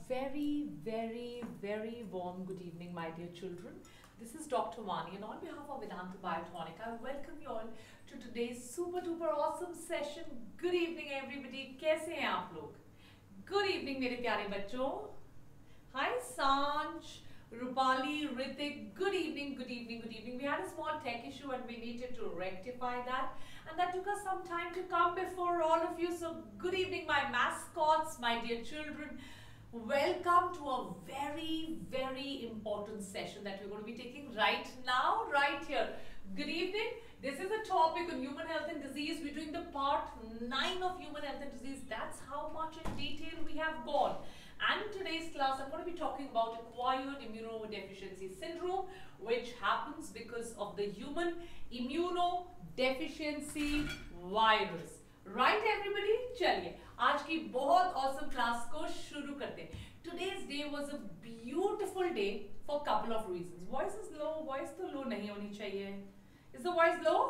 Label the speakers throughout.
Speaker 1: very warm good evening, my dear children. This is Dr. Vani, and on behalf of Vedanta Biotonic, I welcome you all to today's super duper awesome session. Good evening, everybody. कैसे हैं आप लोग? Good evening, मेरे प्यारे बच्चों. Hi, Sanj, Rupali, Ritik. Good evening, good evening, good evening. We had a small tech issue and we needed to rectify that. And that took us some time to come before all of you. So good evening, my mascots, my dear children. Welcome to a very important session that we're going to be taking right now, right here. Good evening. This is a topic on human health and disease. We're doing the part 9 of human health and disease. That's how much in detail we have gone. And in today's class, I'm going to be talking about acquired immunodeficiency syndrome, which happens because of the human immunodeficiency virus. Right, everybody? चलिए आज की बहुत awesome class को शुरू करते हैं. Today's day was a beautiful day for a couple of reasons. Voice is low. Voice तो low नहीं होनी चाहिए. Is the voice low?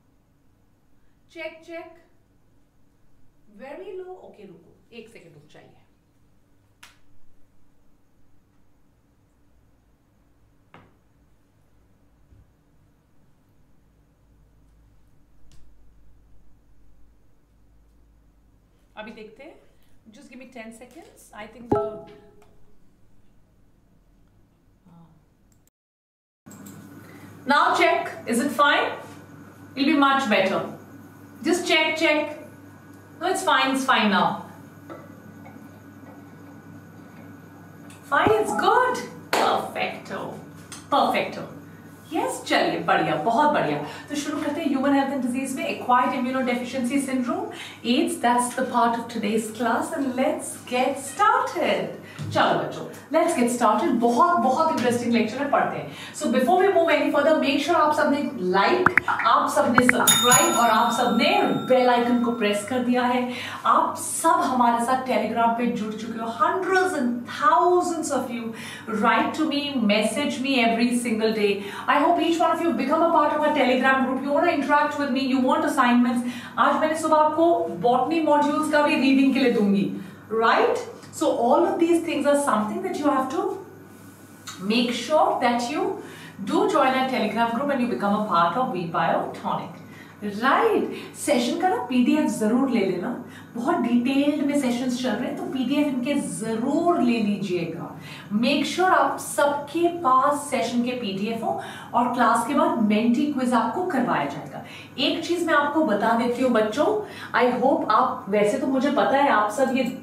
Speaker 1: Check. Very low. Okay, रुको. एक सेकेंड रुक चाहिए. अभी देखते हैं. Just give me 10 seconds. I think the now check. Is it fine? It'll be much better. Just check. No, it's fine. It's fine now. Fine. It's good. Perfecto. Yes, चलिए बढ़िया, बहुत बढ़िया. तो शुरू करते हैं ह्यूमन हेल्थ एंड डिजीज में acquired immunodeficiency syndrome, AIDS. That's the part of today's class and let's get started. चलो बच्चों, लेट्स गेट स्टार्टेड. बहुत इंटरेस्टिंग लेक्चर है, पढ़ते हैं. So before we move any further, make sure आप सबने like, आप सबने सब्सक्राइब और आप सबने बेल आइकन को प्रेस कर दिया है. आप सब हमारे साथ टेलीग्राम पे जुड़ चुके हो. Hundreds and thousands of you write to me, message me every single day. I hope each one of you become a part of our Telegram group. You want to interact with me. You want assignments. आज मैंने सुबह आपको botany modules का भी reading के लिए दूंगी, right? So all of these things are something that you have to make sure that you do join our Telegram group and you become a part of Biotonic. Right. Session का ना PDF जरूर ले लेना. बहुत detailed में sessions चल रहे हैं, तो पीडीएफ इनके जरूर ले लीजिएगा. मेक श्योर आप सबके पास सेशन के पीडीएफ हो और क्लास के बाद मेंटी क्विज आपको करवाया जाएगा. एक चीज मैं आपको बता देती हूँ बच्चों, आई होप आप, वैसे तो मुझे पता है आप सब ये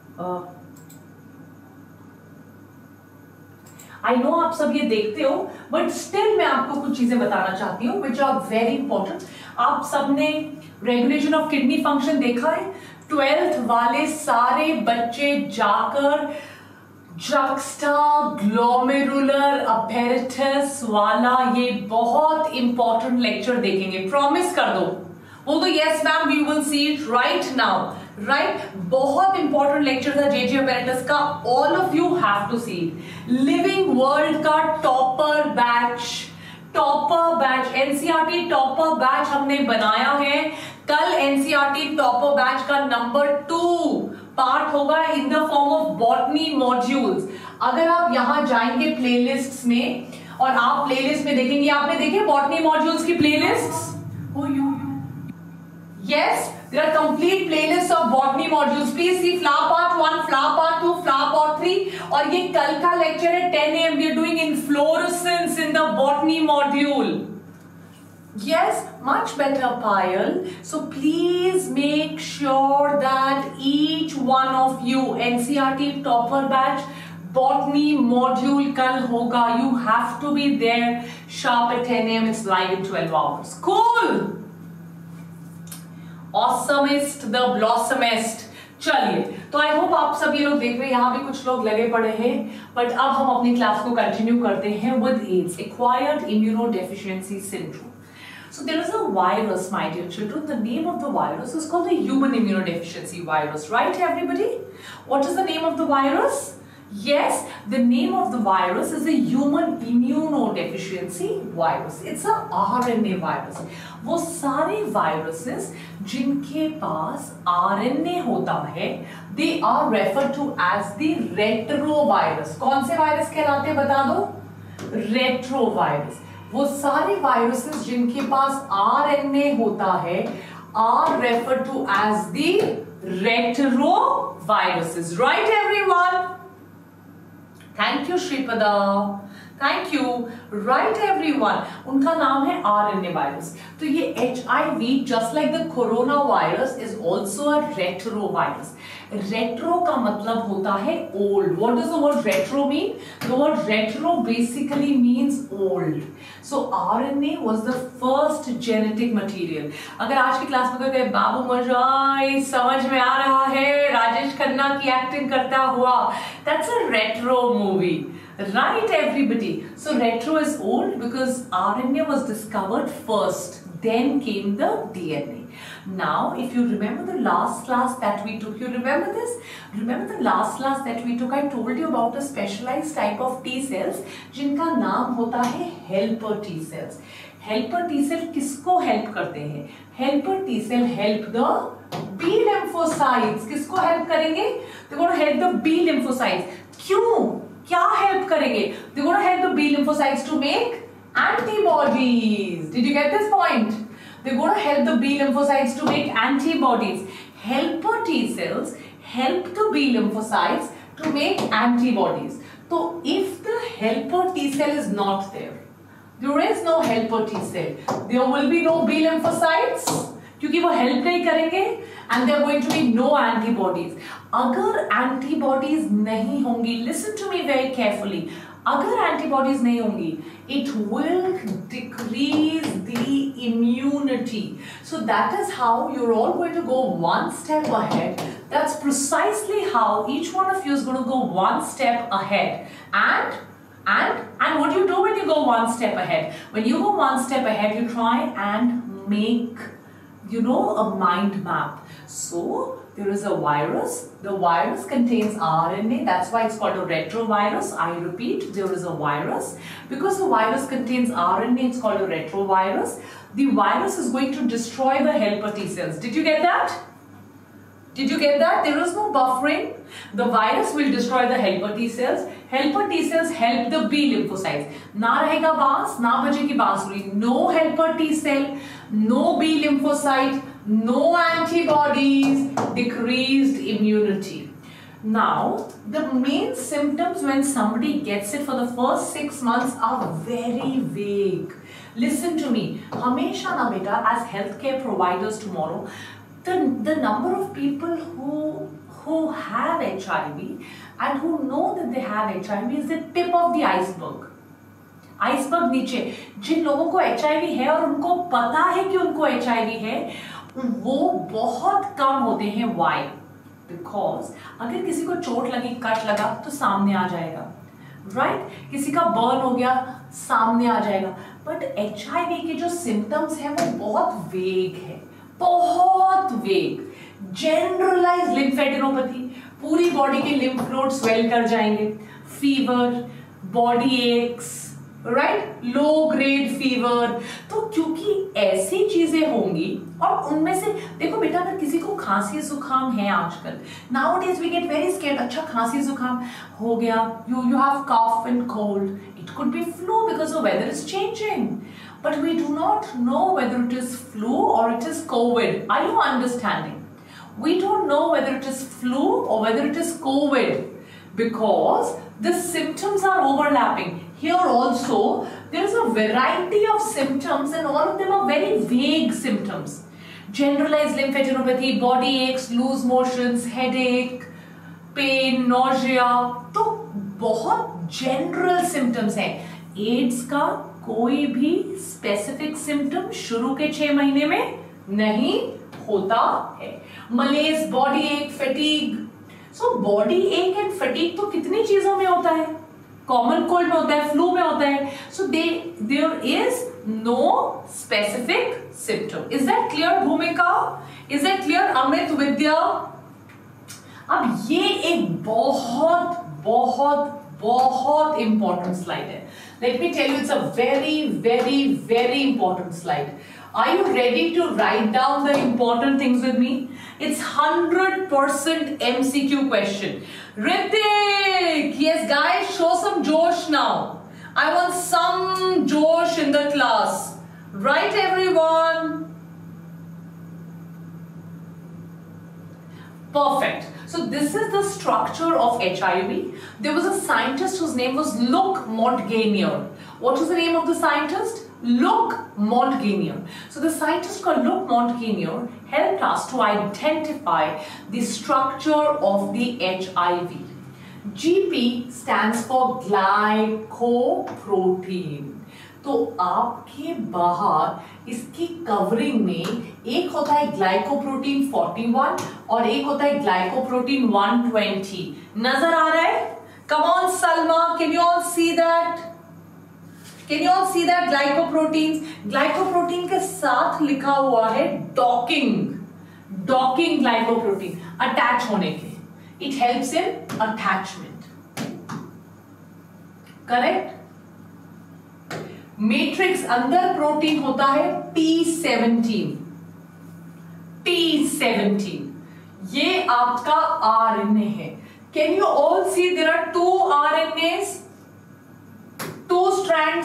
Speaker 1: आई नो आप सब ये देखते हो, बट स्टिल मैं आपको कुछ चीजें बताना चाहती हूँ विच आर वेरी इंपॉर्टेंट. आप सबने रेगुलेशन ऑफ किडनी फंक्शन देखा है. 12th वाले सारे बच्चे जाकर जुक्स्टाग्लोमेरुलर अपैरेटस वाला ये बहुत इंपॉर्टेंट लेक्चर देखेंगे. प्रॉमिस कर दो. बोल दो yes ma'am, we will see it right now. Right, बहुत इंपॉर्टेंट लेक्चर था जेजे अपैरेटस का. All of you have to see it. Living world का topper batch NCERT topper batch हमने बनाया है. कल एनसीईआरटी टॉपर बैच का नंबर 2 पार्ट होगा in the form of botany modules. अगर आप यहां जाएंगे प्लेलिस्ट्स में और आप प्लेलिस्ट में देखेंगे, आपने देखे बॉटनी मॉड्यूल्स की playlists? Yes, there are complete playlists of botany modules. Please see flower part 1, flower part 2, flower part 3. और ये कल का लेक्चर है 10 AM. We are doing inflorescence in the botany module. Yes, much better, Payal. So please make sure that each one of you, NCERT topper batch, botany module कल होगा. You have to be there sharp at 10 AM. It's live in 12 hours. Cool. Awesomest, the blossomest. चलिए, तो I hope आप सब ये लोग देख रहे हैं. यहाँ भी कुछ लोग लगे पड़े हैं, बट अब हम अपनी क्लास को कंटिन्यू करते हैं with AIDS, acquired immunodeficiency syndrome. So there is a virus, my dear children. The name of the virus is called the human immunodeficiency virus, right everybody? What is the name of the virus? Yes, the name of the virus is a human immunodeficiency virus. It's a RNA virus. वो सारे viruses जिनके पास RNA होता है, they are referred to as the retrovirus. कौन से virus कहलाते हैं बता दो? Retrovirus. वो सारे viruses जिनके पास RNA होता है are referred to as the retroviruses. Right, everyone? Thank you, Shripada. Thank you. Right, everyone. उनका नाम है RNA virus. तो ये HIV, just like the coronavirus, is also a retrovirus. Retro का मतलब होता है old. What does the word retro mean? The word retro basically means old. So RNA was the first genetic material. अगर आज की class में कोई बाबू मजाई समझ में आ रहा है, राजेश खन्ना की एक्टिंग करता हुआ, that's a retro movie. Right, everybody? So retro is old because RNA was discovered first. Then came the DNA. Now, if you remember the last class that we took, you remember this? Remember the last class that we took? I told you about a specialized type of T cells, जिनका नाम होता है helper T cells. Helper T cell किसको help करते हैं? Helper T cell help the B lymphocytes. किसको help करेंगे? They're going to help the B lymphocytes. क्यों? क्या help करेंगे? They're going to help the B lymphocytes to make antibodies. Did you get this point? They're going to help the B lymphocytes to make antibodies. Helper T cells help the B lymphocytes to make antibodies. So if the helper T cell is not there, there is no helper T cell, there will be no B lymphocytes क्योंकि वो help नहीं करेंगे and there are going to be no antibodies. अगर antibodies नहीं होंगी, listen to me very carefully, अगर antibodies नहीं होंगी, it will decrease the immunity. So that is how you're all going to go one step ahead. That's precisely how each one of you is going to go one step ahead. And what do you do when you go one step ahead? When you go one step ahead, you try and make, a mind map. So there is a virus. The virus contains RNA. That's why it's called a retrovirus. I repeat, there is a virus. Because the virus contains RNA, it's called a retrovirus. The virus is going to destroy the helper T cells. Did you get that? Did you get that? There is no buffering. The virus will destroy the helper T cells. Helper T cells help the B lymphocytes. ना रहेगा बांस, ना बजेगी बांसुरी. No helper T cell, no B lymphocyte, no antibodies, decreased immunity. Now, the main symptoms when somebody gets it for the first 6 months are very vague. Listen to me. हमेशा ना बेटा, as healthcare providers tomorrow, the number of people who have HIV and who know that they have HIV is the tip of the iceberg. Iceberg नीचे जिन लोगों को HIV है और उनको पता है कि उनको HIV है, वो बहुत कम होते हैं. Why? Because अगर किसी को चोट लगी, कट लगा तो सामने आ जाएगा, right? किसी का बर्न हो गया सामने आ जाएगा. बट HIV के जो सिम्टम्स हैं वो बहुत वेग है, बहुत वेग. जनरलाइज्ड लिम्फेडेनोपैथी, पूरी बॉडी के लिम्फ नोड स्वेल कर जाएंगे. Fever, body aches, right, low grade fever. तो क्योंकि ऐसी चीजें होंगी और उनमें से देखो बेटा, अगर किसी को खांसी जुकाम है आजकल, nowadays we get very scared. अच्छा खांसी जुकाम हो गया, you have cough and cold. It could be flu because the weather is changing. But we do not know whether it is flu or it is COVID. Are you understanding? We don't know whether it is flu or whether it is COVID because the symptoms are overlapping. Here also, there is a variety of symptoms and all of them are very vague symptoms. Generalized lymphadenopathy, body aches, loose motions, headache, pain, nausea. तो बहुत general symptoms हैं. AIDS का कोई भी specific symptom शुरू के 6 महीने में नहीं होता है. Malaise, body ache, fatigue. So body ache and fatigue तो कितनी चीजों में होता है? Common cold में होता है, flu में होता है. So there is no specific symptom. Is that clear, Bhumika? Is that clear, Amrit, Vidya? अब ये एक बहुत बहुत important slide है. Let me tell you, it's a very important slide. Are you ready to write down the important things with me? It's 100% MCQ question. Ritik, yes guys, show some josh now. I want some josh in the class. Right, everyone? Perfect. So this is the structure of HIV. There was a scientist whose name was Luc Montagnier. What was the name of the scientist? Luc Montagnier. So the scientist called Luc Montagnier helped us to identify the structure of the HIV. GP stands for glycoprotein. तो आपके बाहर इसकी covering में एक होता है glycoprotein 41 और एक होता है ग्लाइकोप्रोटीन 120. नजर आ रहा है? Come on, Salma, can you all see that? Can you all see that glycoproteins? Glycoprotein के साथ लिखा हुआ है docking glycoprotein, attach होने के. It helps in attachment. Correct? Matrix अंदर प्रोटीन होता है T17. ये आपका RNA है. Can you all see there are 2 RNAs, 2 strands?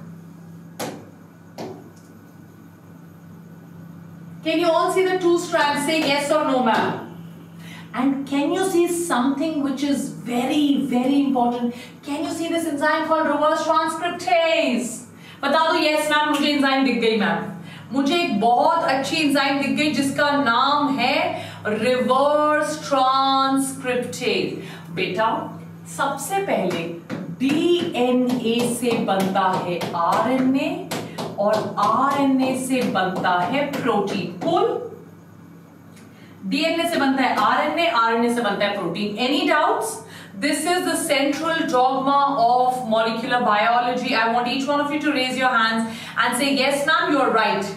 Speaker 1: Can you all see the 2 strands? Say yes or no, ma'am. And can you see something which is very important? Can you see this enzyme called reverse transcriptase? बता दो yes ma'am, मुझे enzyme दिख गई ma'am. मुझे एक बहुत अच्छी enzyme दिख गई जिसका नाम है रिवर्स ट्रांसक्रिप्टेज. बेटा सबसे पहले डीएनए से बनता है आरएनए और आरएनए से बनता है प्रोटीन. कुल डीएनए से बनता है आरएनए, आरएनए से बनता है protein. Any doubts? This is the central dogma of molecular biology. I want each one of you to raise your hands and say, yes, ma'am, you are right.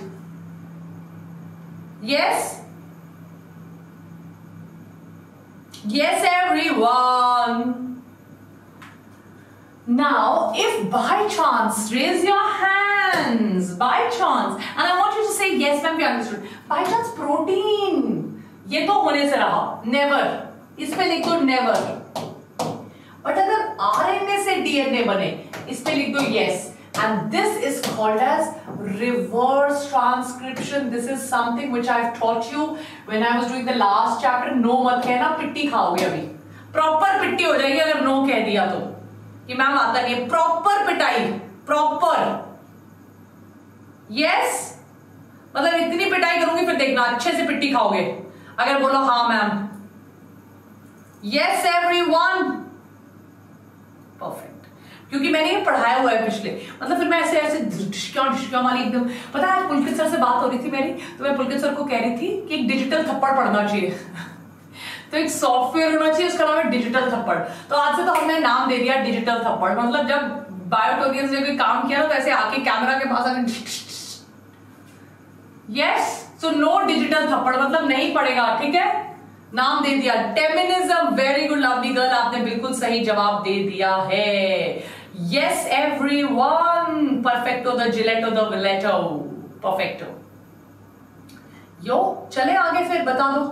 Speaker 1: Yes? Yes, everyone. Now, if by chance, raise your hands, by chance, and I want you to say, yes, ma'am, we understood. By chance, protein. ये तो होने से रहा. Never. इस पे लिख दो never. But अगर आरएनए से डीएनए बने, इस पे लिख दो yes. And this is called as reverse transcription. This is something which I have taught you when I was doing the last chapter. No मत कहना, पिट्टी खाओगे अभी. प्रॉपर पिट्टी हो जाएगी अगर नो कह दिया तो, कि मैम आता नहीं है. प्रॉपर पिटाई, प्रॉपर. यस, मतलब इतनी पिटाई करूंगी फिर देखना अच्छे से पिट्टी खाओगे अगर बोलो हाँ मैम. Yes everyone. परफेक्ट. क्योंकि मैंने ये पढ़ाया हुआ है पिछले, मतलब फिर मैं ऐसे ढिशक्यां वाली एकदम. पता है आज पुलकित सर से बात हो रही थी मेरी, तो मैं पुलकित सर को कह रही थी कि एक डिजिटल थप्पड़ पढ़ना चाहिए. तो एक सॉफ्टवेयर होना चाहिए, उसका नाम है डिजिटल थप्पड़. तो आज से तो हमने नाम दे दिया डिजिटल थप्पड़. मतलब जब बायोटोनियंस ने कोई काम किया ना तो ऐसे आके कैमरा के पास आके यस. सो नो डिजिटल थप्पड़, मतलब नहीं पड़ेगा. ठीक है, नाम दे दिया Teminism. Very good lovely girl, आपने बिल्कुल सही जवाब दे दिया है. Yes everyone. परफेक्टो द जिलेटो द विलेटो. परफेक्टो. यो चले आगे, फिर बता दो.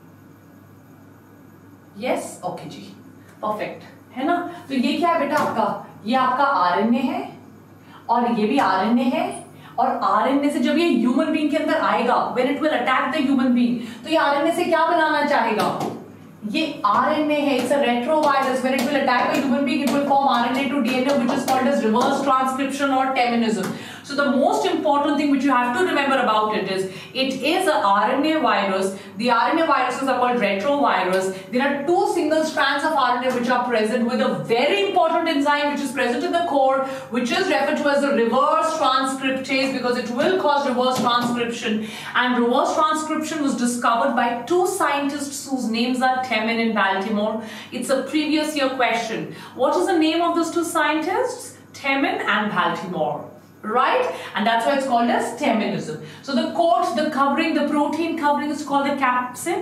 Speaker 1: यस ओके जी, परफेक्ट है ना. तो ये क्या है बेटा आपका? ये आपका आरएनए है और ये भी आरएनए है. और आरएनए से जब ये ह्यूमन बीइंग के अंदर आएगा, when it will attack the human being, तो ये आरएनए से क्या बनाना चाहेगा? ये आरएनए है, it's a retrovirus. When it will attack the human being, it will form RNA to DNA, which is called as reverse transcription और Teminism. So the most important thing which you have to remember about it is a RNA virus. The RNA viruses are called retrovirus. There are 2 single strands of RNA which are present with a very important enzyme which is present in the core, which is referred to as a reverse transcriptase because it will cause reverse transcription. And reverse transcription was discovered by 2 scientists whose names are Temin and Baltimore. It's a previous year question. What is the name of those 2 scientists? Temin and Baltimore. Right? And that's why it's called as teminism. So the coat, the covering, the protein covering is called the capsid.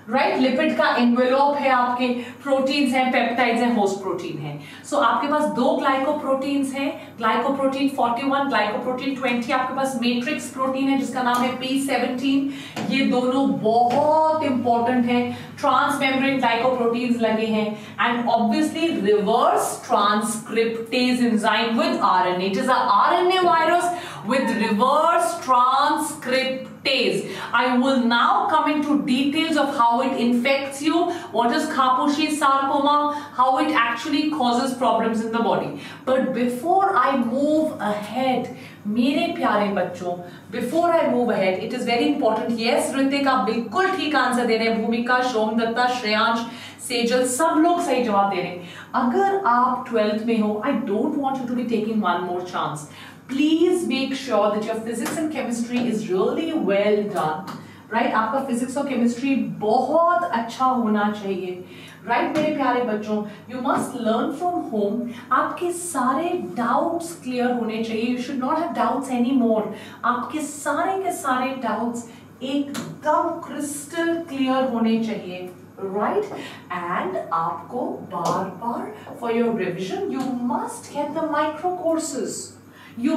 Speaker 1: Right, lipid का envelope है, आपके proteins हैं, peptides हैं, host protein है। सो आपके पास दो glycoproteins हैं, glycoprotein 41, glycoprotein 20, आपके पास मैट्रिक्स प्रोटीन है जिसका नाम है P17। ये दोनों बहुत इंपॉर्टेंट है, ट्रांसमेम्ब्रेन ग्लाइकोप्रोटीन्स लगे हैं, and obviously reverse transcriptase enzyme with RNA. It is a RNA virus with reverse transcriptase. I will now come into details of how it infects you, what is Kaposhi sarcoma, how it actually causes problems in the body. But before I move ahead, मेरे प्यारे बच्चों, before I move ahead, it is very important. Yes, Hrithik आप बिल्कुल ठीक answer दे रहे हैं, भूमिका, सोमदत्ता, श्रेयांश, सेजल, सब लोग सही जवाब दे रहे हैं। अगर आप 12th में हो, I don't want you to be taking one more chance. Please make sure that your physics and chemistry is really well done. Right? आपका physics और chemistry बहुत अच्छा होना चाहिए. Right, मेरे प्यारे बच्चों, you must learn from home. आपके सारे doubts clear होने चाहिए. You should not have doubts anymore. आपके सारे के सारे doubts एकदम crystal clear होने चाहिए. Right? And आपको बार-बार for your revision, you must get the micro courses. You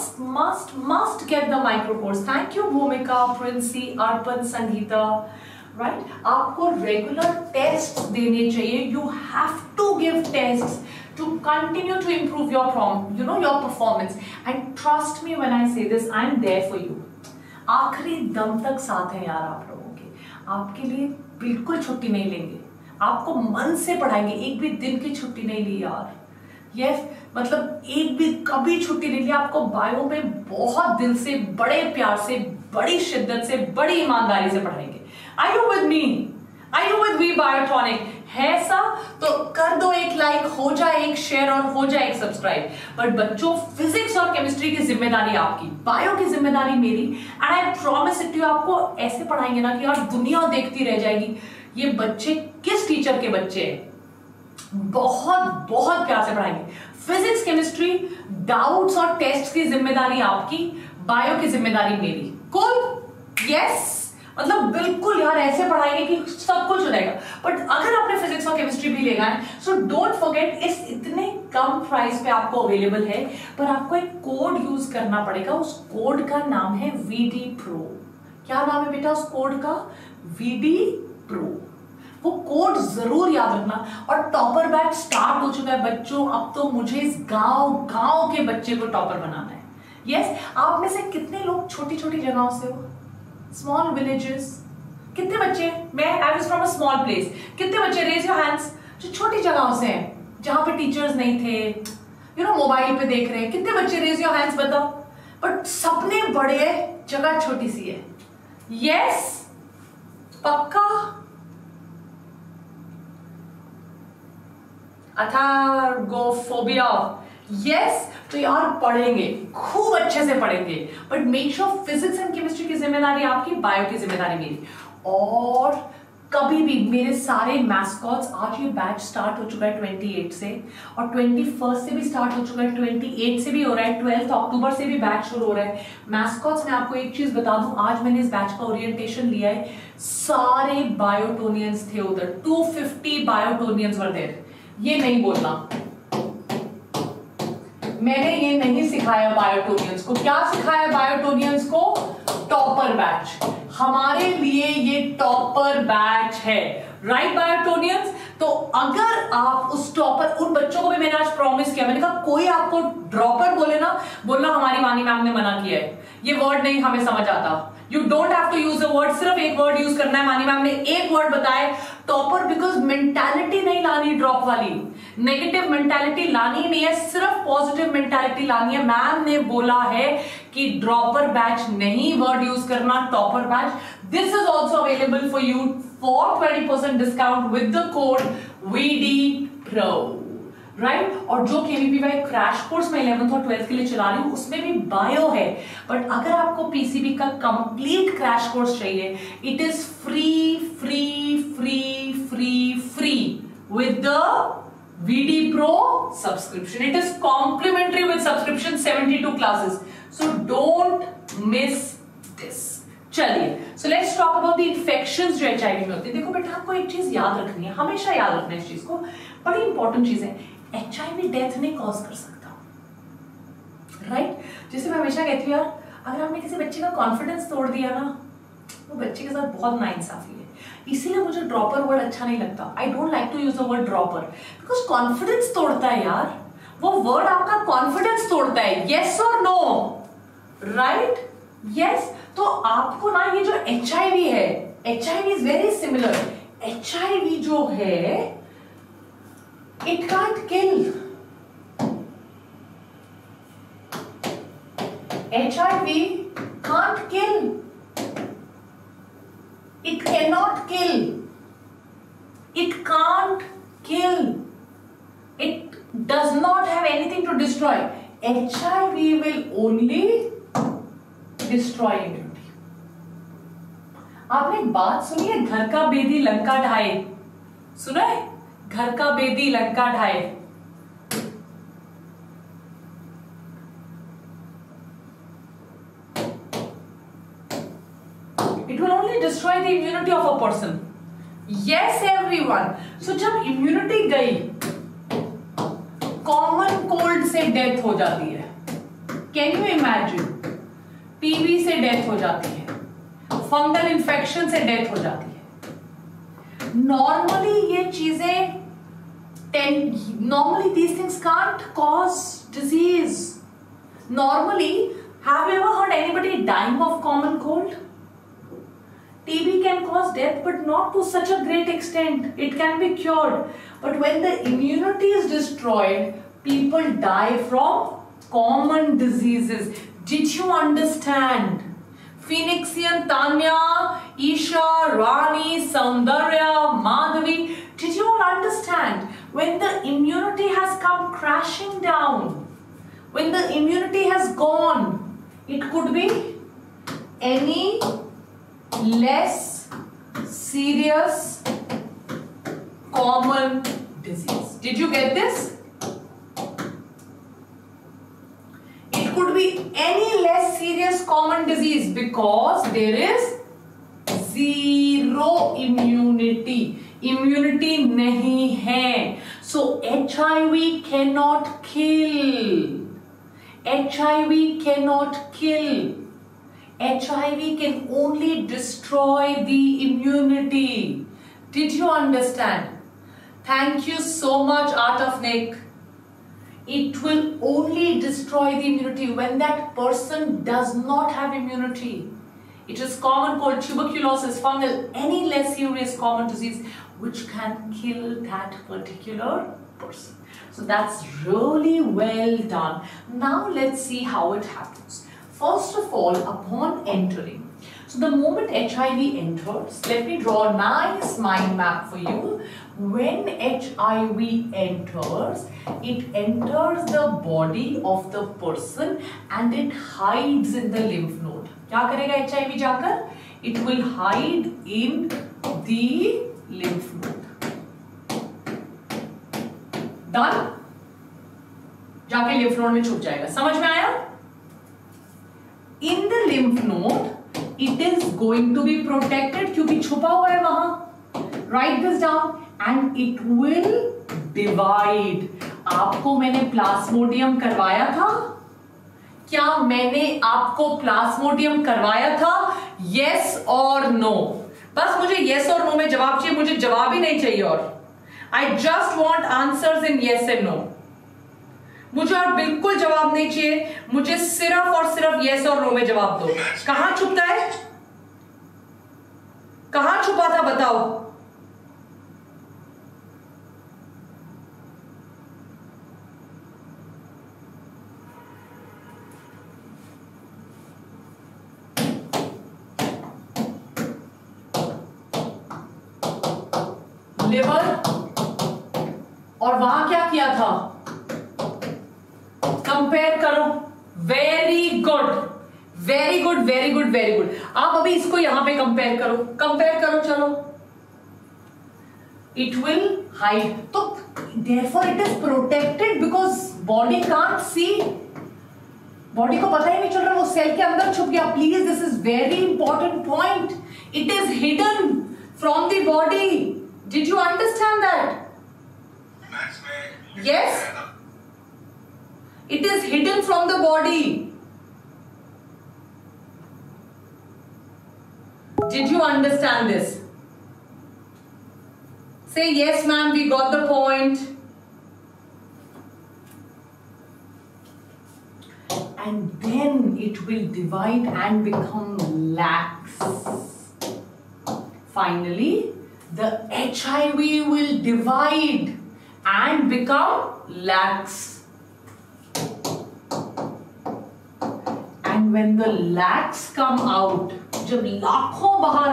Speaker 1: must get the micro course. Thank you, Bhumika, Princey, Arpan, Sangeeta. Right? आपको regular tests देने चाहिए. You have to give tests to continue to improve your your performance. And trust me when I say this, I am there for you. आखिरी दम तक साथ है यार आप लोगों के. आपके लिए बिल्कुल छुट्टी नहीं लेंगे. आपको मन से पढ़ाएंगे. एक भी दिन की छुट्टी नहीं ली यार. यस, मतलब एक भी कभी छुट्टी नहीं ली. आपको बायो में बहुत दिल से, बड़े प्यार से, बड़ी शिद्दत से, बड़ी ईमानदारी से पढ़ाएंगे. Are you with me? Are you with me Biotonic? है सा तो कर दो एक लाइक, हो जाए एक शेयर और हो जाए एक सब्सक्राइब. बट बच्चों, फिजिक्स और केमिस्ट्री की जिम्मेदारी आपकी, बायो की जिम्मेदारी मेरी. And I promise it you, आपको ऐसे पढ़ाएंगे ना कि यार दुनिया देखती रह जाएगी. ये बच्चे किस टीचर के बच्चे हैं, बहुत बहुत प्यार से पढ़ाएंगे. फिजिक्स, केमिस्ट्री, डाउट्स और टेस्ट की जिम्मेदारी आपकी, बायो की जिम्मेदारी मेरी. कूल? यस, मतलब बिल्कुल यार ऐसे पढ़ाएंगे कि सब कुछ हो जाएगा. बट अगर आपने फिजिक्स और केमिस्ट्री भी लेगा है, सो डोंट फॉरगेट, इस इतने कम प्राइस पे आपको अवेलेबल है. पर आपको एक कोड यूज करना पड़ेगा. उस कोड का नाम है VD Pro. क्या नाम है बेटा उस कोड का? VD Pro. वो कोड जरूर याद रखना. और टॉपर बैच स्टार्ट हो चुका है बच्चों. अब तो मुझे इस गांव के बच्चे को टॉपर बनाना है. यस, आप में से कितने लोग छोटी छोटी जगहों से हो, स्मॉल विलेजेस? कितने बच्चे? मैं I was from a small place. कितने बच्चे? रेज योर हैंड्स जो छोटी जगहों से हैं, जहां पे टीचर्स नहीं थे, मोबाइल पे देख रहे हैं. कितने बच्चे? रेज योर हैंड्स, बताओ. बट सपने बड़े हैं, जगह छोटी सी है. यस, पक्का? अथार्गोफोबिया. यस, तो यार पढ़ेंगे, खूब अच्छे से पढ़ेंगे. But make sure physics and chemistry की जिम्मेदारी आपकी, बायो की जिम्मेदारी मेरी. और कभी भी मेरे सारे मैस्कॉट्स, आज ये बैच स्टार्ट हो चुका है 28 से, और 21 से भी स्टार्ट हो चुका है, 28 से भी हो रहा है, 12 अक्टूबर से भी बैच शुरू हो रहा है. मैस्कॉट्स, मैं आपको एक चीज बता दूं, आज मैंने इस बैच का ओरिएंटेशन लिया है. सारे बायोटोनियंस थे उधर. 250 बायोटोनियंस वर देयर. ये नहीं बोलना, मैंने ये नहीं सिखाया बायोटोनियंस को. क्या सिखाया बायोटोनियंस को? Topper batch. हमारे लिए ये टॉपर बैच है. Right Biotonians? तो अगर आप उस टॉपर, उन बच्चों को भी मैंने आज प्रॉमिस किया, मैंने कहा कोई आपको ड्रॉपर बोले ना, बोलना हमारी वानी मैम ने मना किया है, ये वर्ड नहीं हमें समझ आता. You don't have to use a word, सिर्फ एक वर्ड यूज करना है. मानी मैम ने एक वर्ड बताया, टॉपर. बिकॉज मेंटालिटी नहीं लानी ड्रॉप वाली, नेगेटिव मेंटालिटी लानी नहीं है, सिर्फ पॉजिटिव मेंटालिटी लानी है. मैम ने बोला है कि ड्रॉपर बैच नहीं वर्ड यूज करना, topper batch. This is also available for you for 20% discount with the code VD Pro. Right? और जो KVPY क्रैश कोर्स में 11th और 12th के लिए चला रही हूं, उसमें भी बायो है. बट अगर आपको PCB का कंप्लीट क्रैश कोर्स चाहिए, it is free with the VD Pro subscription. It is complimentary with subscription, 72 classes. So don't miss this. चलिए, so let's talk about the infections जो HIV में होती है। देखो बेटा, आपको एक चीज याद रखनी है, हमेशा याद रखना है इस चीज को, बड़ी इंपॉर्टेंट चीज है। HIV डेथ नहीं कॉज कर सकता, राइट? जैसे मैं हमेशा कहती हूँ यार, अगर आपने किसी बच्चे का कॉन्फिडेंस तोड़ दिया ना, वो बच्चे के साथ बहुत नाइंसाफी है। इसीलिए मुझे ड्रॉपर वर्ड अच्छा नहीं लगता। I don't like to use the word dropper, because confidence तोड़ता है यार, वो वर्ड आपका कॉन्फिडेंस तोड़ता है। यस और नो, राइट? यस। तो आपको ना ये जो HIV है, HIV is very similar. HIV जो है, it can't kill. HIV can't kill. It cannot kill. It can't kill. It does not have anything to destroy. HIV will only destroy immunity. आपने एक बात सुनी है, घर का बेदी लंका ढाए? सुना है? घर का Bedi Lanka ढाए। It will only destroy the immunity of a person. Yes, everyone. So जब immunity गई, common cold से death हो जाती है. Can you imagine? TB से death हो जाती है, fungal infection से death हो जाती है. Normally ये चीजें, normally these things can't cause disease. Normally, have you ever heard anybody dying of common cold? TB can cause death, but not to such a great extent. It can be cured. But when the immunity is destroyed, people die from common diseases. Did you understand? Phoenixian, Tanya, Isha, Rani, Saundarya, Madhavi. Did you all understand? When the immunity has come crashing down, when the immunity has gone, it could be any less serious common disease. Did you get this? It could be any less serious common disease because there is zero immunity. Immunity nahi hai. So HIV cannot kill. HIV cannot kill. HIV can only destroy the immunity. Did you understand? Thank you so much, Art of Nick. It will only destroy the immunity when that person does not have immunity. It is common cold, tuberculosis, fungal, any less serious common disease which can kill that particular person. So that's really well done. Now let's see how it happens. First of all, upon entering, so the moment HIV enters, let me draw a nice mind map for you. When HIV enters, it enters the body of the person and it hides in the lymph node. क्या करेगा HIV जाकर? It will hide in the lymph node. Done? जाके lymph node में छुप जाएगा. समझ में आया? In the lymph node, it is going to be protected क्योंकि छुपा हुआ है वहां. Write this down and it will divide. आपको मैंने प्लाज्मोडियम करवाया था? क्या मैंने आपको प्लाज्मोडियम करवाया था? Yes or no? बस मुझे yes और no में जवाब चाहिए, मुझे जवाब ही नहीं चाहिए और. I just want answers in yes and no. मुझे और बिल्कुल जवाब नहीं चाहिए, मुझे सिर्फ और सिर्फ यस और नो में जवाब दो. कहां छुपता है? कहां छुपा था बताओ. लिवर. और वहां क्या किया था? कंपेयर करो. Very good, very good, very good, very good. आप अभी इसको यहां पे कंपेयर करो, कंपेयर करो. चलो, इट विल हाइड. तो therefore it is protected because body can't see. Body को पता ही नहीं चल रहा, वो सेल के अंदर छुप गया. Please, this is very important point. It is hidden from the body. Did you understand that? Yes? It is hidden from the body. Did you understand this? Say yes, ma'am, we got the point. And then it will divide and become lax. Finally, the HIV will divide and become lax. And when the lax come out, जब लाखों बाहर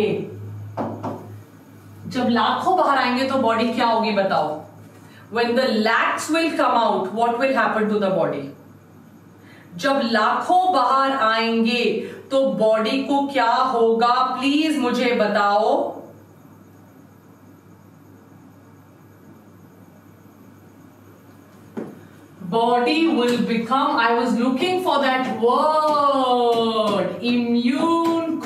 Speaker 1: आएंगे तो body क्या होगी बताओ? When the lax will come out, what will happen to the body? जब लाखों बाहर आएंगे तो बॉडी को क्या होगा? प्लीज मुझे बताओ. Body will become, I was looking for that word, immune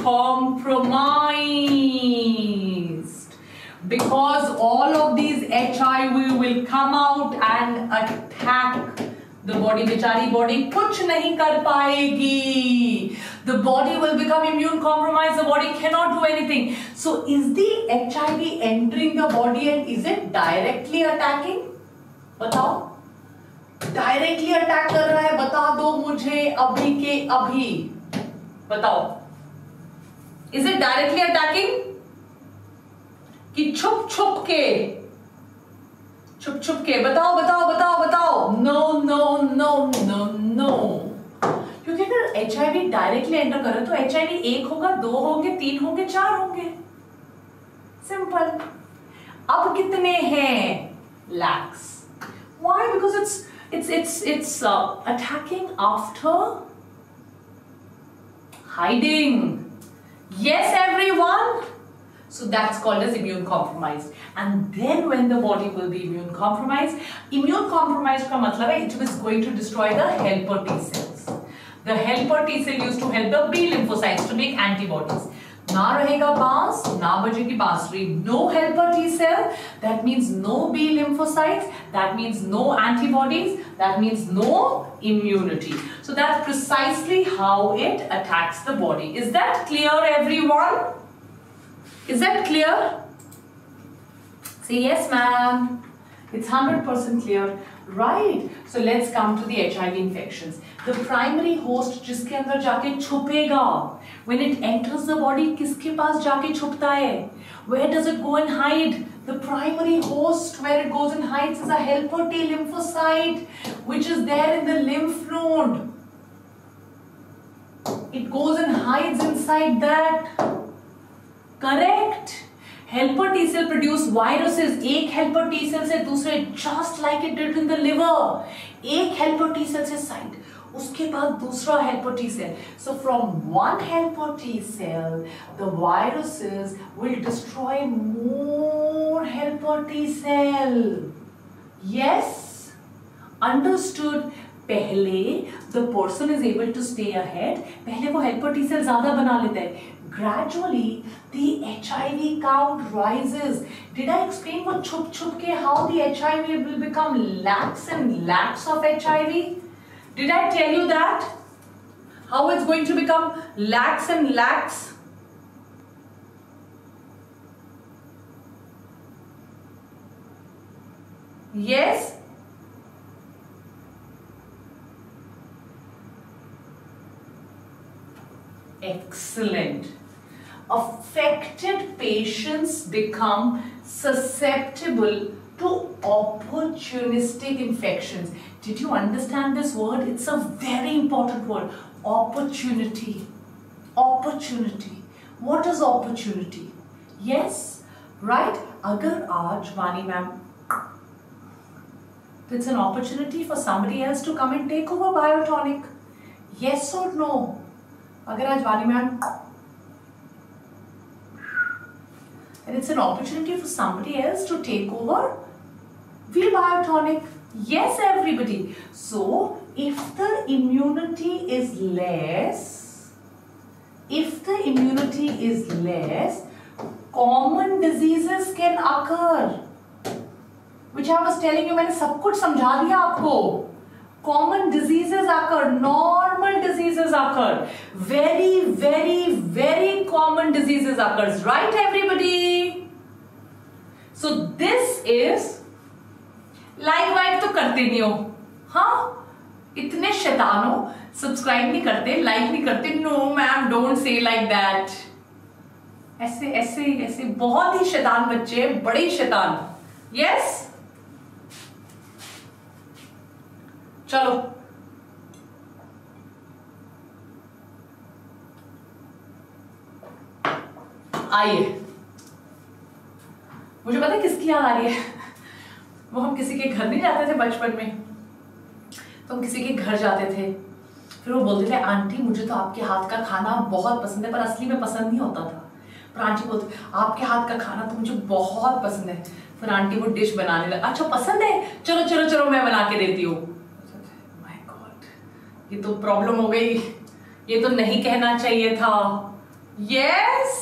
Speaker 1: compromised. Because all of these HIV will come out and attack the body. बेचारी body कुछ नहीं कर पाएगी. The body will become immune compromised. The body cannot do anything. So is the HIV entering the body and is it directly attacking? बताओ. Directly attack कर रहा है? बता दो मुझे अभी के अभी. बताओ. इज इट डायरेक्टली अटैकिंग कि छुप छुप के? बताओ बताओ बताओ बताओ. No no no no no. क्योंकि अगर HIV डायरेक्टली एंटर करे तो HIV 1 होगा, 2 होंगे, 3 होंगे, 4 होंगे. सिंपल. अब कितने हैं? Lakhs. Why? Because it's attacking after hiding. Yes, everyone. So that's called as immune compromised. And then when the body will be immune compromised का मतलब है it is going to destroy the helper T cells. The helper T cell used to help the B lymphocytes to make antibodies. ना रहेगा बांस, ना बजेगी बांसुरी. No helper T cell, that means no B lymphocytes, that means no antibodies, that means no immunity. So that's precisely how it attacks the body. Is that clear, everyone? Is that clear? Say yes, ma'am. It's 100% clear. Right. So let's come to the HIV infections. The primary host जिसके अंदर जाके छुपेगा, when it enters the body, किसके पास जाके छुपता है? Where does it go and hide? The primary host where it goes and hides is a helper T lymphocyte, which is there in the lymph node. It goes and hides inside that. Correct? Helper T cell produce viruses. एक helper T cell से दूसरे, just like it did in the liver. एक helper T cell से side, उसके बाद दूसरा helper T cell. So from one helper T cell, the viruses will destroy more helper T cell. Yes? Understood? पहले the person is able to stay ahead. पहले वो helper T cell ज़्यादा बना लेता है. Gradually, the HIV count rises. Did I explain what chup chup ke how the HIV will become lax and lax of HIV? Did I tell you that? How it's going to become lax and lax? Yes? Excellent. Affected patients become susceptible to opportunistic infections. Did you understand this word? It's a very important word. Opportunity. Opportunity. What is opportunity? Yes? Right? Agar aaj Vani ma'am, it's an opportunity for somebody else to come and take over Biotonic. Yes or no? Agar aaj Vani ma'am, and it's an opportunity for somebody else to take over V Biotonic. Yes, everybody. So, if the immunity is less, if the immunity is less, common diseases can occur, which I was telling you. मैंने सब कुछ समझा दिया आपको. Common diseases occur, normal diseases occur, very, very, very common diseases occurs, right everybody? So this is like तो करते नहीं हो, हाँ? इतने शैतान हो, सब्सक्राइब नहीं करते, लाइक नहीं करते. No ma'am, don't say like that. ऐसे ऐसे ऐसे बहुत ही शैतान बच्चे, बड़े शैतान. यस, चलो आइए. मुझे पता है किसकी याद आ रही है. वो हम किसी के घर नहीं जाते थे बचपन में, तो हम किसी के घर जाते थे, फिर वो बोलते थे आंटी मुझे तो आपके हाथ का खाना बहुत पसंद है, पर असली में पसंद नहीं होता था. पर आंटी बोलते आपके हाथ का खाना तो मुझे बहुत पसंद है. फिर आंटी वो डिश बनाने लगा. अच्छा पसंद है, चलो चलो चलो मैं बना के देती हूँ. माय गॉड, ये तो प्रॉब्लम हो गई. ये तो नहीं कहना चाहिए था. Yes,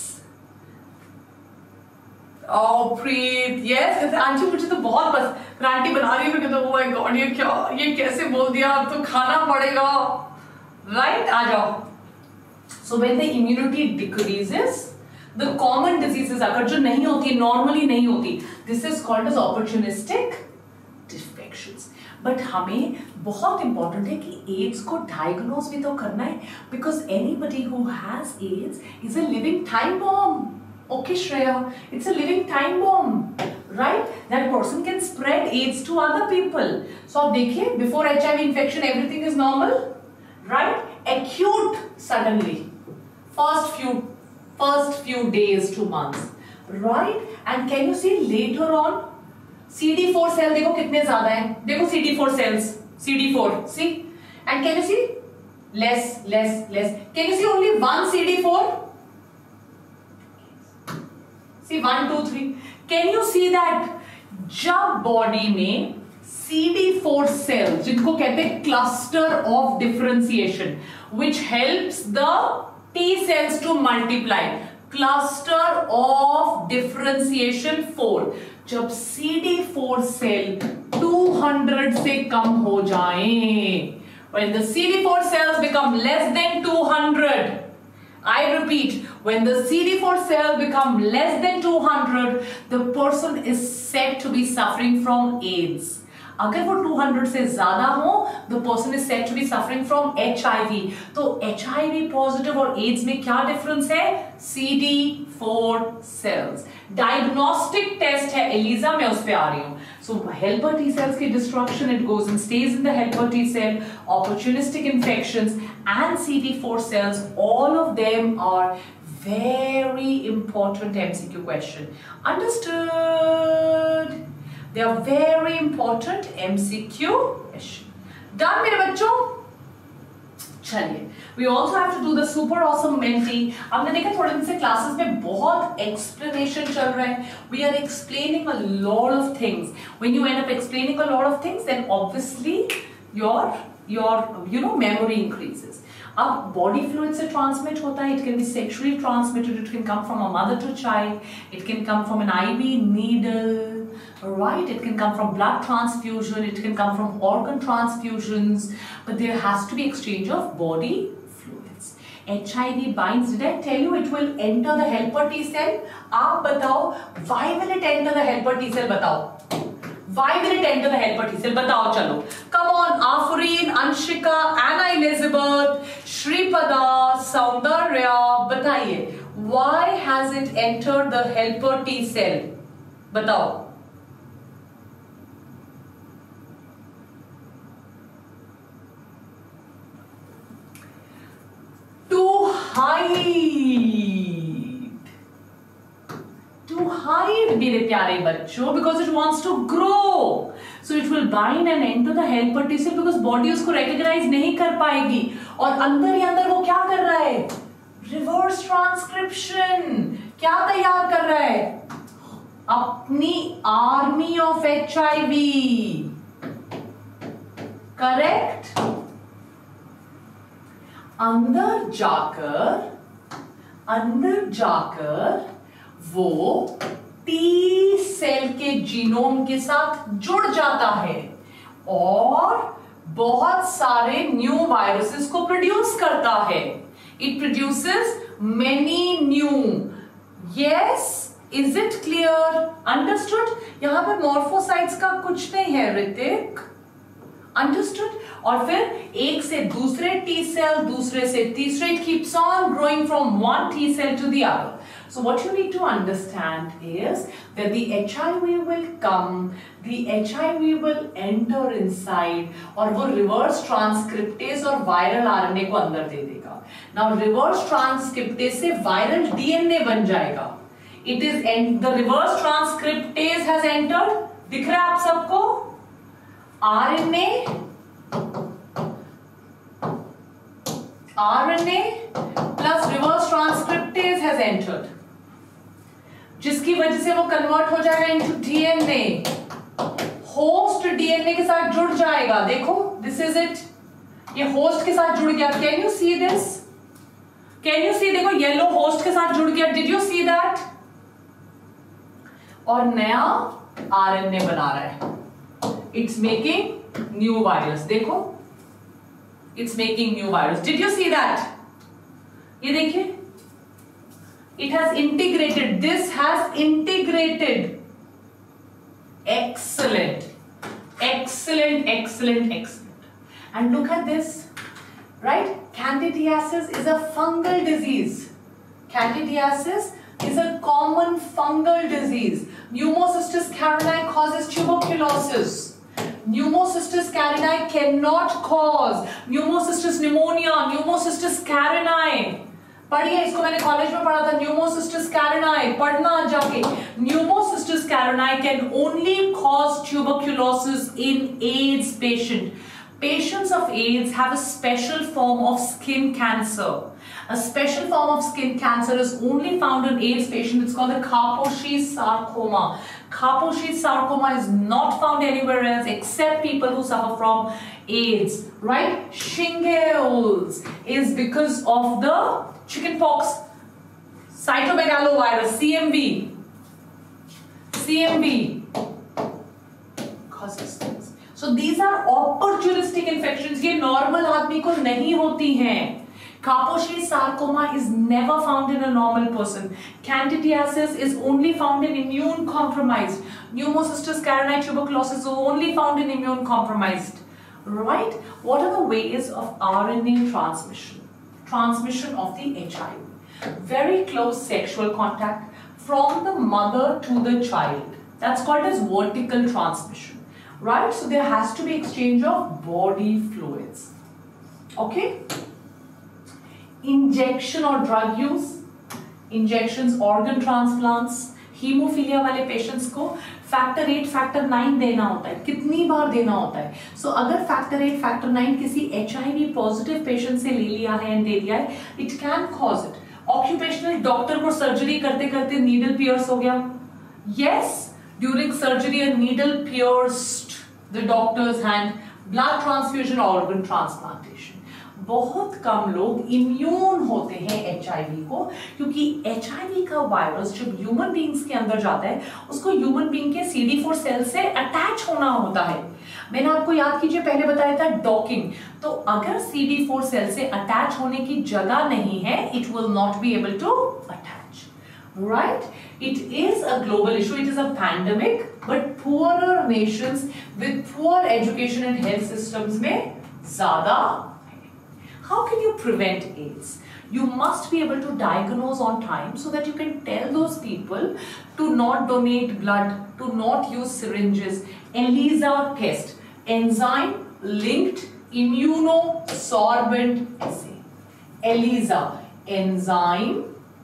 Speaker 1: oh Preet, yes aunty मुझे तो बहुत पसंद. फिर आंटी बना रही है, ओह माय गॉड ये क्या, ये कैसे बोल दिया, अब तो खाना पड़ेगा. राइट, आ जाओ. So when the immunity decreases, the common diseases अगर जो नहीं होती, नॉर्मली नहीं होती, this is called as opportunistic infections. But हमें बहुत इंपॉर्टेंट है कि एड्स को डायग्नोज भी तो करना है, because anybody who has AIDS is a living time bomb. Okay, Shreya, it's a living time bomb, right? That person can spread AIDS to other people. So आप देखिए, before HIV infection everything is normal, right? Acute suddenly, first few days to months, right? And can you see later on, CD4 cell देखो कितने ज़्यादा हैं? देखो CD4 cells, CD4, see? And can you see less? Can you see only one CD4? See 1 2 3. Can you see that जब body में CD4 cell, जिनको कहते हैं cluster of differentiation, which helps the T cells to multiply, cluster of differentiation 4, जब CD4 cell 200 से कम हो जाएं, when the CD4 cells become less than 200, I repeat, when the CD4 cell become less than 200, the person is said to be suffering from AIDS. अगर वो 200 से ज्यादा हो, the person is said to be suffering from HIV. तो HIV positive और AIDS में क्या difference है? CD4 cells. डायग्नोस्टिक टेस्ट है एलिजा, मैं उस पे आ रही हूँ. So helper T cells की destruction, it goes and stays in the helper T cell. Opportunistic infections and CD4 cells, all of them are very important MCQ question. Understood? They are very important MCQ question. Done मेरे बच्चों? चलिए, we also have to do the super awesome Menti. आपने देखा थोड़े दिन से classes में बहुत explanation चल रहा है. We are explaining a lot of things. When you end up explaining a lot of things, then obviously your memory increases. अब body fluid से transmit होता है. It can be sexually transmitted. It can come from a mother to child. It can come from an IV needle. Right? It can come from blood transfusion. It can come from organ transfusions. But there has to be exchange of body fluids. HIV binds. Did I tell you it will enter the helper T cell? आप बताओ. Why will it enter the helper T cell? बताओ. Why will it enter the helper T cell? बताओ चलो. Come on, Afreen, Anshika, Anna Elizabeth, Shripada, Saundarya, बताइए. Why has it entered the helper T cell? बताओ. To hide मेरे प्यारे बच्चों, because it wants to grow, so it will bind and enter the helper T cell because body उसको recognize नहीं कर पाएगी. और अंदर ही अंदर वो क्या कर रहा है? Reverse transcription. क्या तैयार कर रहा है? अपनी army of HIV. Correct? अंदर जाकर अंदर जाकर वो टी सेल के जीनोम के साथ जुड़ जाता है और बहुत सारे न्यू वायरसेस को प्रोड्यूस करता है. It produces many new. Yes, is it clear? Understood? यहां पे मॉर्फोसाइट्स का कुछ नहीं है ऋतिक. अंडरस्टूड? और फिर एक से दूसरे टी सेल, दूसरे से तीसरे, it keeps on growing from one T cell to the other. So what you need to understand is that the HIV will come, the HIV will enter inside और वो reverse transcriptase और viral RNA को अंदर दे देगा. Now reverse transcriptase से viral DNA बन जाएगा. It is the reverse transcriptase has entered. दिख रहा है आप सबको? RNA plus reverse transcriptase has entered, जिसकी वजह से वो कन्वर्ट हो जाएगा इनटू डीएनए. होस्ट डीएनए के साथ जुड़ जाएगा. देखो, दिस इज इट. ये होस्ट के साथ जुड़ गया. Can you see this? Can you see? देखो, येलो होस्ट के साथ जुड़ गया. Did you see that? और नया आरएनए बना रहा है. It's making new virus. देखो, it's making new virus. Did you see that? ये देखिए, it has integrated. This has integrated. Excellent, excellent, excellent, excellent. And look at this, right? Candidiasis is a fungal disease. Candidiasis is a common fungal disease. Pneumocystis carinii causes tuberculosis. Pneumocystis carinii cannot cause pneumocystis pneumonia, pneumocystis carinii. पढ़िए, इसको मैंने college में पढ़ा था. Pneumocystis carinii पढ़ना जाके. Pneumocystis carinii can only cause tuberculosis in AIDS patient. Patients of AIDS have a special form of skin cancer. A special form of skin cancer is only found in AIDS patients. It's called the Kaposi's sarcoma. Kaposi's sarcoma is not found anywhere else except people who suffer from AIDS, right? Shingles is because of the chickenpox, cytomegalovirus, CMV. CMV causes things. So these are opportunistic infections. ये normal आदमी को नहीं होती हैं. Kaposi's sarcoma is never found in a normal person. Candidiasis is only found in immune compromised. Pneumocystis carinii tuberculosis is only found in immune compromised. Right? What are the ways of RNA transmission? Transmission of the HIV. Very close sexual contact from the mother to the child. That's called as vertical transmission. Right? So there has to be exchange of body fluids. Okay? Injection or drug use. Injections, organ transplants. Haemophilia वाले patients को factor 8, factor 9 देना होता है. कितनी बार देना होता है? सो अगर फैक्टर 8, फैक्टर 9 किसी HIV पॉजिटिव पेशेंट से ले लिया है एंड दे दिया है, it can cause it. Occupational doctor को सर्जरी करते करते नीडल पियर्स हो गया. Yes, during surgery a needle pierced the doctor's hand. Blood transfusion, organ transplantation. बहुत कम लोग इम्यून होते हैं HIV को, क्योंकि HIV का वायरस जब ह्यूमन बींग्स के अंदर जाता है उसको ह्यूमन बींग के CD4 सेल से अटैच होना होता है. मैंने आपको याद कीजिए पहले बताया था डॉकिंग. तो अगर CD4 सेल से अटैच होने की जगह नहीं है, it will not be able to attach. Right? It is a global issue. It is a pandemic, but poorer nations with poor education and health systems में ज़्यादा. How can you prevent AIDS? You must be able to diagnose on time so that you can tell those people to not donate blood, to not use syringes. ELISA test, enzyme linked immunosorbent assay. ELISA, enzyme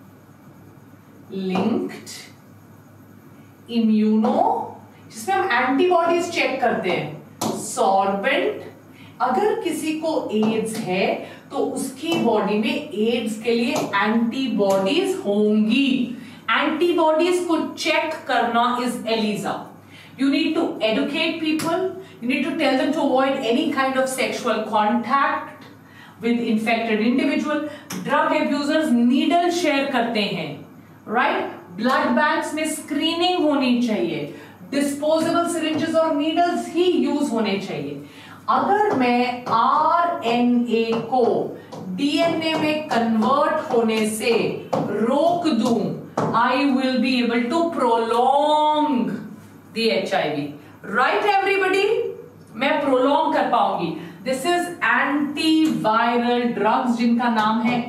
Speaker 1: linked immuno, जिसमें हम antibodies check करते हैं. Sorbent, अगर किसी को ads है तो उसकी बॉडी में एड्स के लिए एंटीबॉडीज होंगी. एंटीबॉडीज को चेक करना is ELISA. You need to educate people. You need to tell them to avoid any kind of sexual contact with infected individual. Drug abusers needle share care करते हैं, right? Blood banks में screening होनी चाहिए, disposable syringes और needles ही use होने चाहिए। अगर मैं आरएनए को डीएनए में कन्वर्ट होने से रोक दूं, I will be able to prolong the HIV. Right, everybody? मैं prolong कर पाऊंगी। This is antiviral drugs जिनका नाम है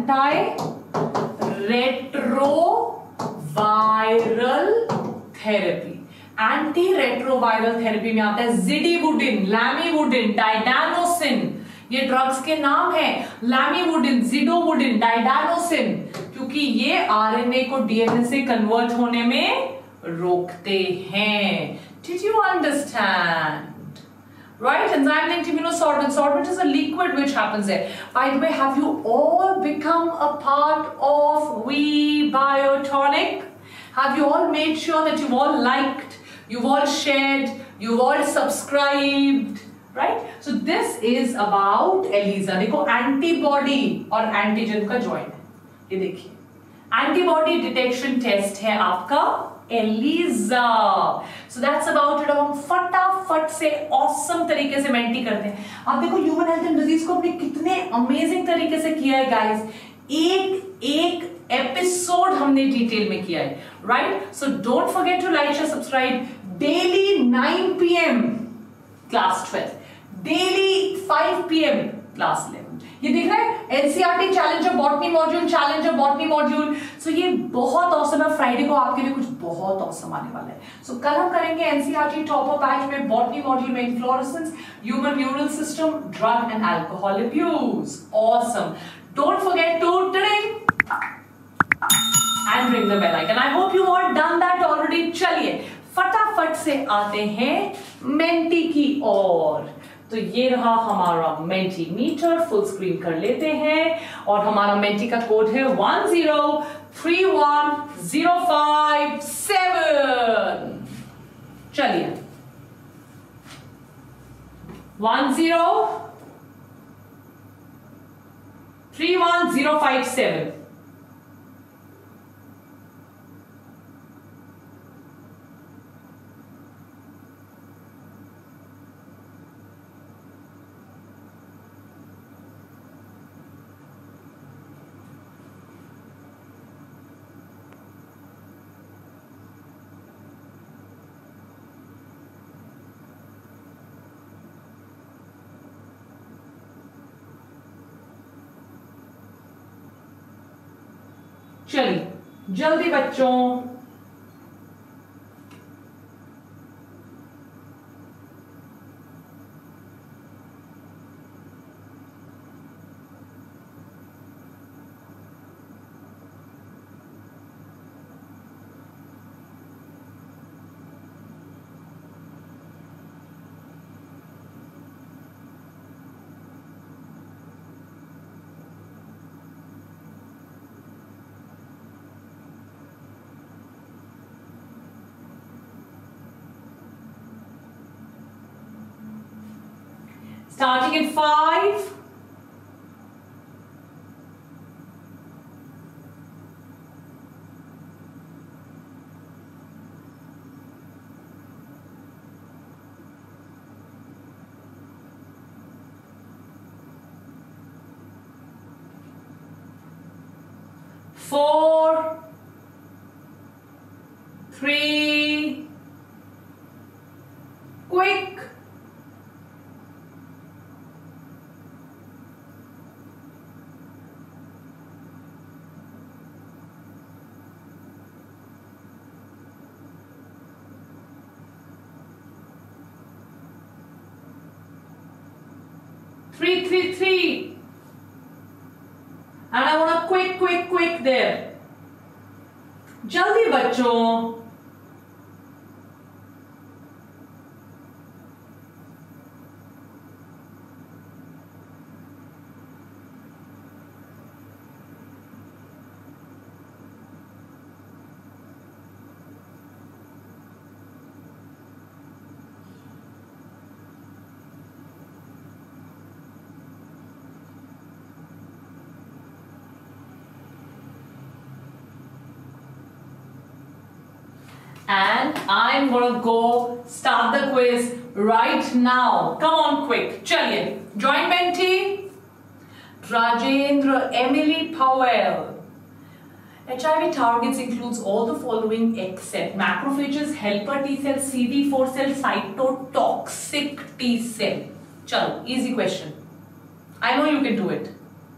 Speaker 1: antiretroviral therapy। Anti retroviral therapy में आता है जिडीवुडिन, लैमीवुडिन, डाइडानोसिन। ये ड्रग्स के नाम है, लैमीवुडिन, जिडोवुडिन, डाइडानोसिन, क्योंकि ये आरएनए को डीएनए से कन्वर्ट होने में रोकते हैं। Did you understand? Right? Enzyme linked immunosorbent. Sorbent is a liquid which happens there. By the way, have you all become a part of We Biotonic? Have you all made sure that you've all liked, you've all shared, you've all subscribed? Right? So this is about ELISA. देखो antibody और antigen का join है, ये देखिए antibody detection test है आपका ELISA. So that's about it. अब हम फटाफट से ऑसम तरीके से मेंटी करते हैं। आप देखो ह्यूमन हेल्थ एंड डिजीज को अपने कितने अमेजिंग तरीके से किया है गाइस, एक एक एपिसोड हमने डिटेल में किया है, right? So don't forget to like share subscribe. Daily 9 PM class 12, daily 5 PM class 11। ये दिख रहा है NCERT challenger botany module, challenger botany module. So ये बहुत औसम है। फ्राइडे को आपके लिए कुछ बहुत औसम आने वाला है। सो कल हम करेंगे एनसीईआरटी टॉपर बैच में बॉटनी मॉड्यूल में inflorescence, human neural system, drug and alcohol abuse. Awesome. Don't forget to tiding and ring the bell icon. I hope you all done that already. चलिए फटाफट से आते हैं मेंटी की ओर। तो ये रहा हमारा मेंटी मीटर, फुल स्क्रीन कर लेते हैं और हमारा मेंटी का कोड है 1031057। चलिए 1031057। चलिए जल्दी बच्चों, starting in 5, 4, 3, quick, 3, 3, 3. And I want a quick there. जल्दी बच्चों, And I'm gonna go start the quiz right now. Come on, quick. चलिए. Joint mentee. Rajendra, Emily Powell. HIV targets includes all the following except macrophages, helper T cell, CD4 cell, cytotoxic T cell. Chalo, easy question. I know you can do it.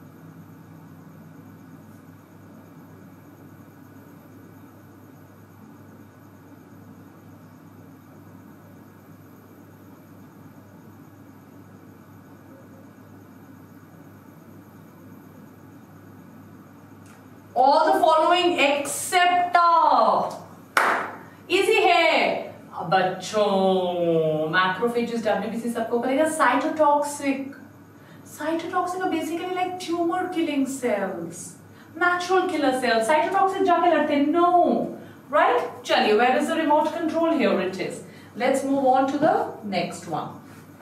Speaker 1: All the following except easy है बच्चों. Macrophages, WBC सबको करेगा. Cytotoxic are basically like tumor killing cells, natural killer cells. Cytotoxic जाके लड़ते हैं. No, right? चलिए, where is the remote control? Here it is. Let's move on to the next one.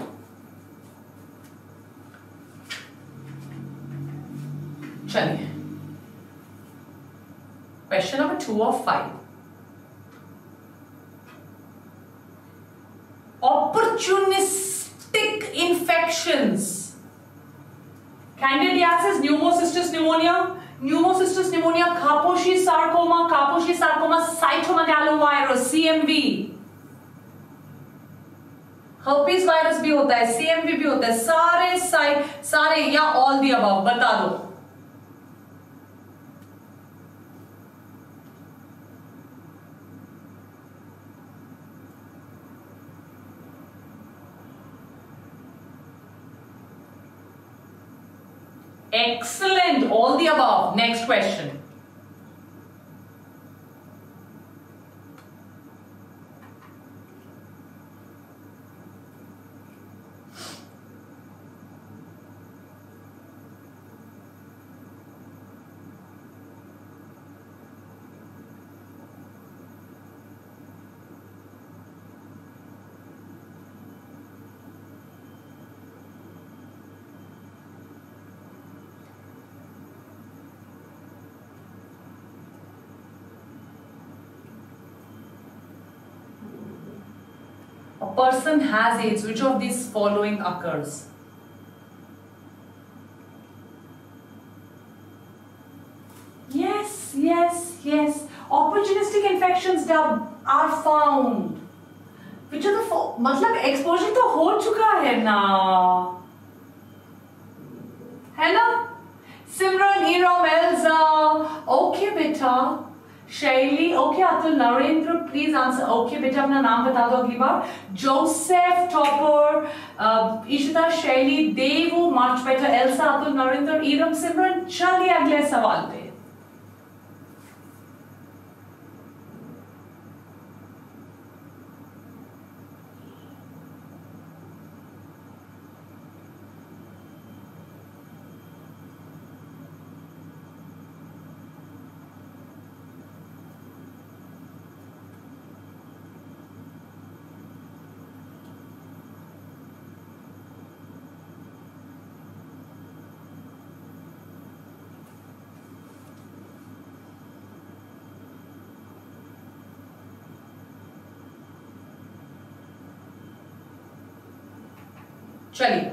Speaker 1: चलिए. Question number 2 of 5. Opportunistic infections. Candidiasis, pneumocystis pneumonia, Kaposi sarcoma, cytomegalovirus, CMV. Herpes virus भी होता है, CMV भी होता है. सारे या all the above. बता दो. Excellent, all the above. Next question. A person has AIDS. Which of these following occurs? Yes. Opportunistic infections are found. Which of the मतलब exposure तो हो चुका है ना, है ना? Simran, Iram, Elza. Okay बेटा. Shaili, okay. Atul, Narendra, please answer. Okay बेटा, अपना नाम बता दो अगली बार. Joseph, topper, Ishita, Shaili, Devu, much better. Elsa, Atul, Narendra, Iram, Simran. चलिए अगले सवाल पे. चलिए.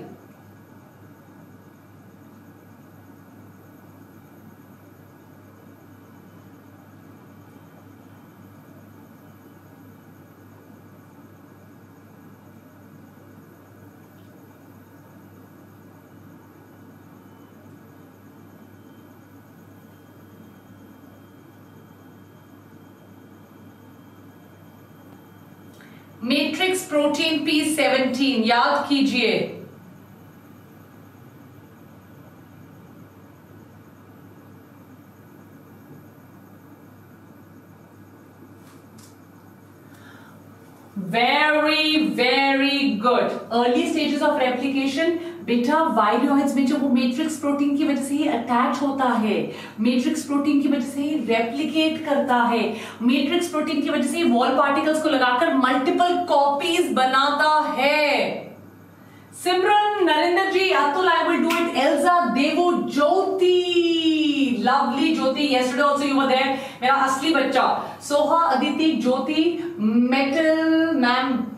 Speaker 1: मैट्रिक्स प्रोटीन P17 याद कीजिए. very good. Early stages of replication बेटा वायरॉइड्स में जो वो मैट्रिक्स प्रोटीन की वजह से ही अटैच होता है, मैट्रिक्स प्रोटीन की वजह से ही रेप्लिकेट करता है, मैट्रिक्स प्रोटीन की वजह से ही वॉल पार्टिकल्स को लगाकर मल्टीपल कॉपीज बनाता है. Simran, Narinder ji, Atul, I will do it. Elsa, Devo, Jyoti. Lovely Jyoti. Yesterday also you were there. मेरा असली बच्चा. Soha, Aditi, Jyoti, Metal, Man.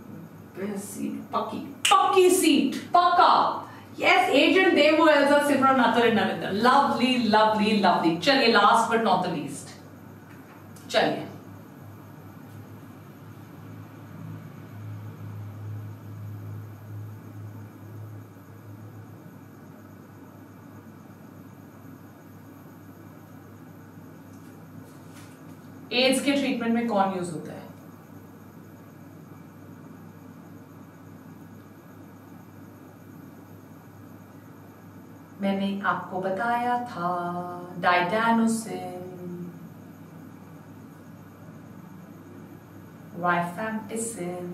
Speaker 1: Pucky seat. Paka. Yes, Agent Devo, Elsa, Simran, Atul and Narinder. Lovely, lovely, lovely. चलिए, last but not the least. चलिए. AIDS के treatment में कौन use होता है? मैंने आपको बताया था डाइडानोसिन, राइफैम्पिसिन,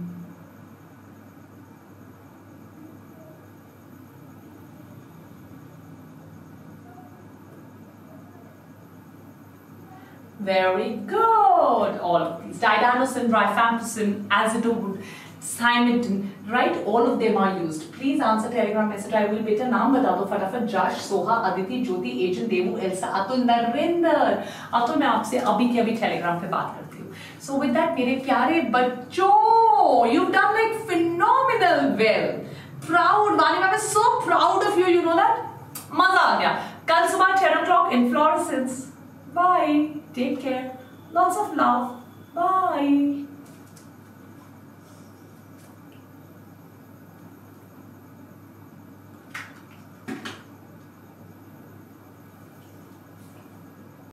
Speaker 1: very good. All of these didanosine, rifampicin, azithromycin, Cimetidine, right? All of them are used. Please answer telegram message. I will बेटा नाम बता दो फटाफट. Jash, Soha, Aditi, Jyoti, agent, Devu, Elsa, Atul, Narendra. अतुल, मैं आपसे अभी के अभी टेलीग्राम पे बात करती हूँ. So with that, मेरे प्यारे बच्चों, you've done like phenomenal well. Proud, Vani ma'am is so proud of you. You know that? मजा आ गया. कल सुबह 10 o'clock in fluorescence. Bye. Take care. Lots of love. Bye.